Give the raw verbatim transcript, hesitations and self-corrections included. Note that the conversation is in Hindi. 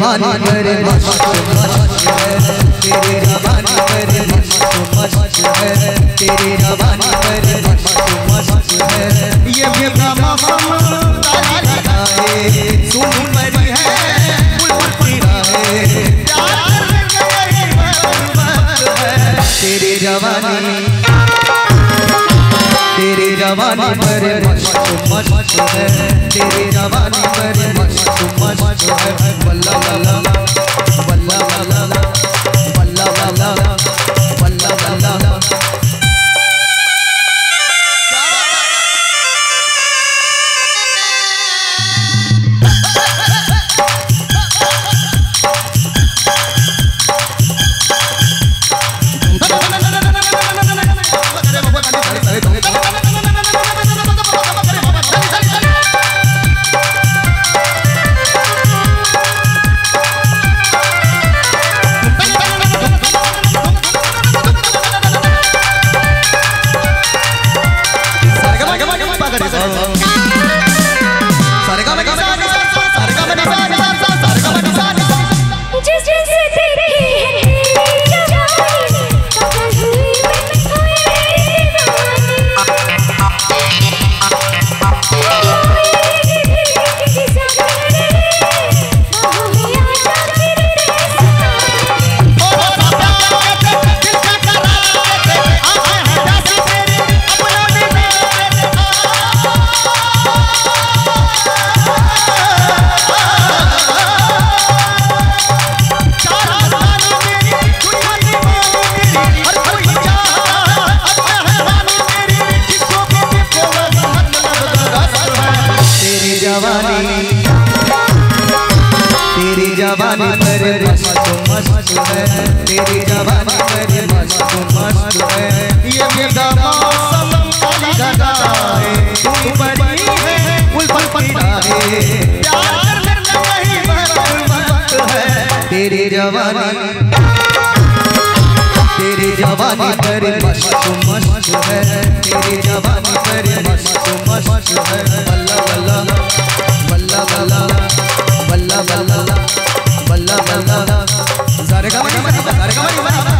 जवानी मेरे मस्त मस्त है, तेरी जवानी मेरे मस्त मस्त है, तेरी जवानी मेरे मस्त मस्त है। ये बेबा मौसम तारी गाए सुन परी है बुलबुल राहे, प्यार करने गई मस्त है। तेरी जवानी तेरी जवानी मेरे मस्त मस्त है, तेरी जवानी मेरे मस्त मस्त है। बल्ला बल्ला बल्ला बल्ला बल्ला बल्ला बल्ला बल्ला। तेरी जवानी मेरे मस्त मस्त है, तेरी जवानी मेरे मस्त मस्त है। ये बेबा मौसम तारी गाए सुन परी है बुलबुल राहे, प्यार करने गई मस्त है। तेरी जवानी तेरी जवानी मेरे मस्त मस्त है, तेरी जवानी मेरे मस्त मस्त है। बल्ला बल्ला बल्ला बल्ला बल्ला बल्ला बल्ला बल्ला। सारे का